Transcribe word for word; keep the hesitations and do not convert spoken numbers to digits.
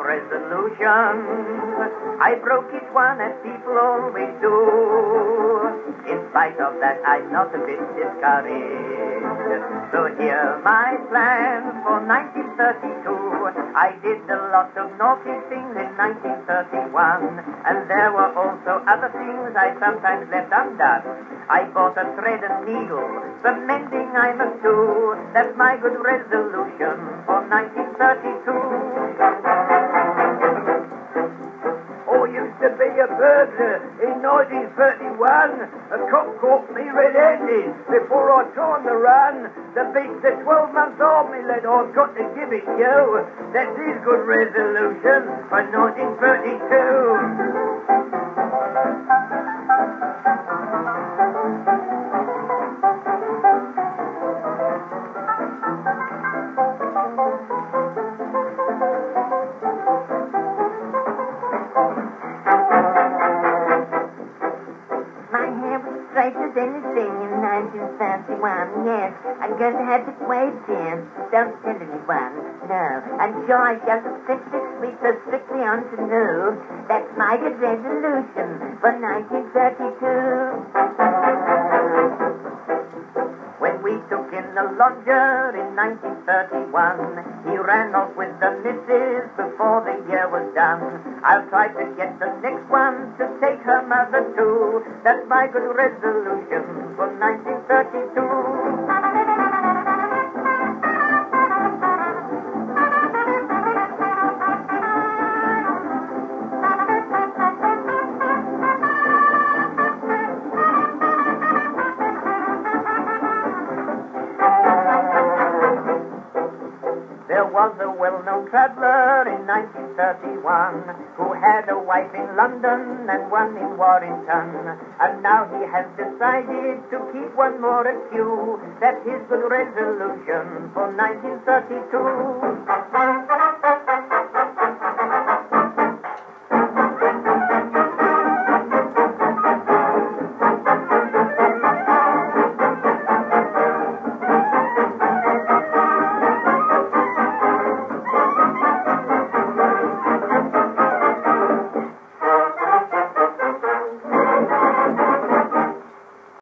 resolutions. I broke each one as people always do. In spite of that, I'm not a bit discouraged. So here my plans for nineteen thirty-two. I did a lot of naughty things in nineteen thirty-one, and there were also other things I sometimes left undone. I bought a thread and needle, some mending I must do. That's my good resolution for nineteen thirty-two. I used to be a burglar in nineteen thirty-one. A cop caught me red-handed before I turned the run. The beats the twelve months army led, I've got to give it you. That's his good resolution for nineteen thirty-two. As anything in nineteen thirty-one, yes. I'm going to have it waved here. Don't tell anyone, no. I'm sure I shall succeed this week, so strictly on to know. That's my good resolution for nineteen thirty-two. When we took in the lodger in nineteen thirty-one, he ran off with the missus before the year was done. I'll try to get the next one to take her mother too. That's my good resolution for nineteen thirty-two. There was a well-known traveller in nineteen thirty-one who had a wife in London and one in Warrington, and now he has decided to keep one more at Kew. That's his good resolution for nineteen thirty-two.